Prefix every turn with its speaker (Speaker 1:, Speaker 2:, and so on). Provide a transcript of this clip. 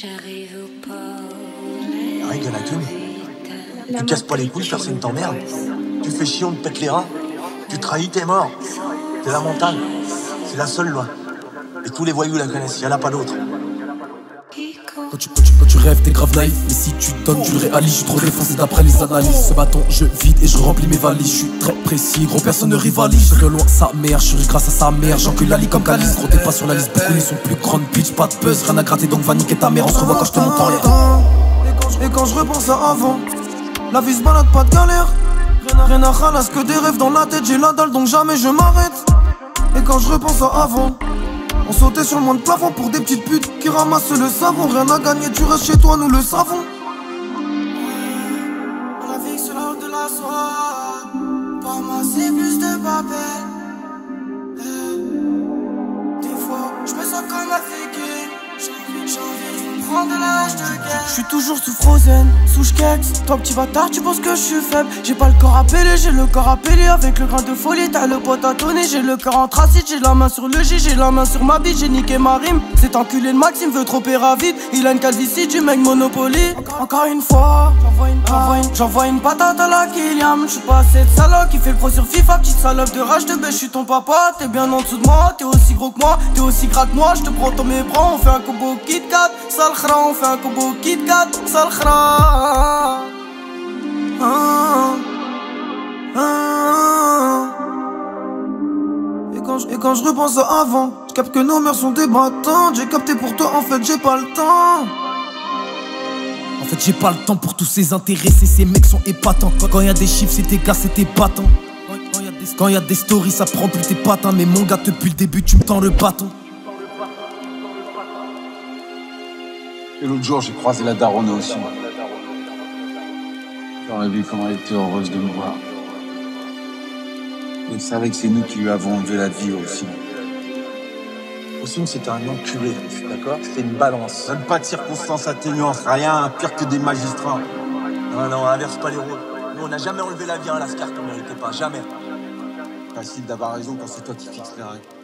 Speaker 1: J'arrive au port.
Speaker 2: Arrête de la thune. Tu casses pas les couilles, personne t'emmerde. Tu fais chier, on te pète les rats. Tu trahis, t'es mort. T'es la montagne. C'est la seule loi. Et tous les voyous la connaissent, y'en a pas d'autre.
Speaker 3: Quand tu rêves, t'es grave naïf. Mais si tu donnes, tu le réalises. Je suis trop défoncé d'après les analyses. Ce bâton, je vide et je remplis mes valises. Je suis très précis, gros, personne ne rivalise. Je loin sa mère, je suis grâce à sa mère. J'encule la lit comme Calice. Gros, t'es pas sur la liste. Beaucoup sont plus grandes bitch, pas de buzz. Rien à gratter, donc va niquer ta mère. On se revoit quand je te montre en l'air.
Speaker 4: Et quand je repense à avant, la vie se balade, pas de galère. Rien à ralasse que des rêves dans la tête. J'ai la dalle, donc jamais je m'arrête. Et quand je repense à avant, on sautait sur le moins de plafond pour des petites putes qui ramassent le savon. Rien à gagner, tu restes chez toi, nous le savons. La vie c'est l'heure de la soie. Pour moi c'est plus de papel. Des fois je me sens comme un figuier. J'ai envie de prendre de l'âge de guerre. Je suis toujours sous Frozen, sous Schkex. Toi petit bâtard tu penses que je suis faible. J'ai pas le corps à peler, j'ai le corps à peler. Avec le grain de folie, t'as le pote à tonner. J'ai le cœur en tracite, j'ai la main sur le J. J'ai la main sur ma bite, j'ai niqué ma rime. Cet enculé de Maxime veut trop péra vite. Il a une calvitie du mec Monopoly. Encore une fois, j'envoie une patate à la Kylian. J'suis pas cette salope qui fait le pro sur FIFA. Petite salope de rage de bête, j'suis ton papa. T'es bien en dessous de moi, t'es aussi gros que moi. T'es aussi gras que moi, j'te prends dans mes bras. On fait un combo Kit Kat, sale khra. On fait un combo Kit Kat, sale khra. Et quand je repense à avant, je capte que nos mères sont des battantes. J'ai capté pour toi, en fait j'ai pas le temps.
Speaker 3: En fait j'ai pas le temps pour tous ces intéressés. Ces mecs sont épatants. Quand y'a des chiffres c'est tes gars, c'est tes patins. Quand y'a des stories ça prend plus tes patins. Mais mon gars depuis le début tu me tends le bâton.
Speaker 5: Et l'autre jour j'ai croisé la daronne aussi. J'aurais vu comment elle était heureuse de me voir. Elle savait que c'est nous qui lui avons enlevé la vie aussi.
Speaker 2: Ossine, c'était un enculé, d'accord? C'était une balance. Même pas de circonstances atténuantes, rien, pire que des magistrats. Non, inverse pas les rôles. Nous, on n'a jamais enlevé la vie à Lascar qu'on méritait pas, jamais.
Speaker 5: Facile d'avoir raison quand c'est toi qui fixes les règles.